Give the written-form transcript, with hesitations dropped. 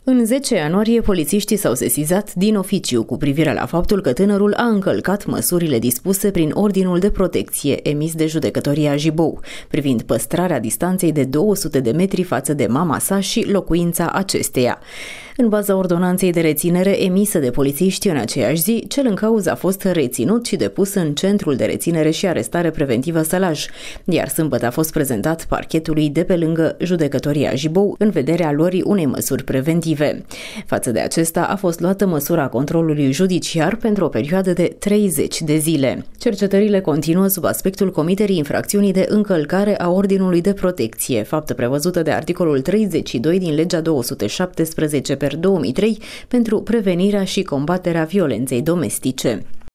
În 10 ianuarie, polițiștii s-au sesizat din oficiu cu privire la faptul că tânărul a încălcat măsurile dispuse prin ordinul de protecție emis de judecătoria Jibou, privind păstrarea distanței de 200 de metri față de mama sa și locuința acesteia. În baza ordonanței de reținere emisă de polițiști în aceeași zi, cel în cauză a fost reținut și depus în centrul de reținere și arestare preventivă Sălaj, iar sâmbătă a fost prezentat parchetului de pe lângă judecătoria Jibou în vederea luării unei măsuri preventive. Față de acesta a fost luată măsura controlului judiciar pentru o perioadă de 30 de zile. Cercetările continuă sub aspectul comiterii infracțiunii de încălcare a ordinului de protecție, faptă prevăzută de articolul 32 din legea 217/2003 pentru prevenirea și combaterea violenței domestice.